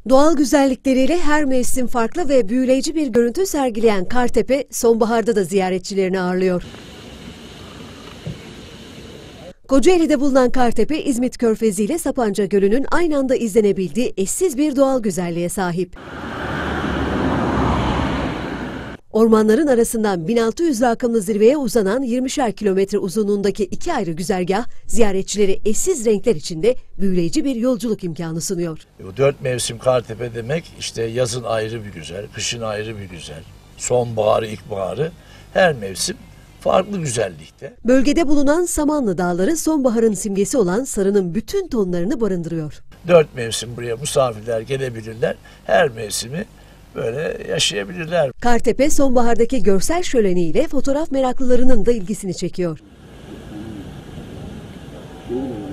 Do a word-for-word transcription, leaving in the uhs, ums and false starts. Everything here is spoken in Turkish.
Doğal güzellikleriyle her mevsim farklı ve büyüleyici bir görüntü sergileyen Kartepe, sonbaharda da ziyaretçilerini ağırlıyor. Kocaeli'de bulunan Kartepe, İzmit Körfezi ile Sapanca Gölü'nün aynı anda izlenebildiği eşsiz bir doğal güzelliğe sahip. Ormanların arasından bin altı yüz rakımlı zirveye uzanan yirmişer kilometre uzunluğundaki iki ayrı güzergah, ziyaretçileri eşsiz renkler içinde büyüleyici bir yolculuk imkanı sunuyor. Bu dört mevsim Kartepe demek, işte yazın ayrı bir güzel, kışın ayrı bir güzel, sonbaharı, ilkbaharı, her mevsim farklı güzellikte. Bölgede bulunan Samanlı Dağları sonbaharın simgesi olan sarının bütün tonlarını barındırıyor. Dört mevsim buraya misafirler gelebilirler, her mevsimi böyle yaşayabilirler. Kartepe, sonbahardaki görsel şöleniyle fotoğraf meraklılarının da ilgisini çekiyor.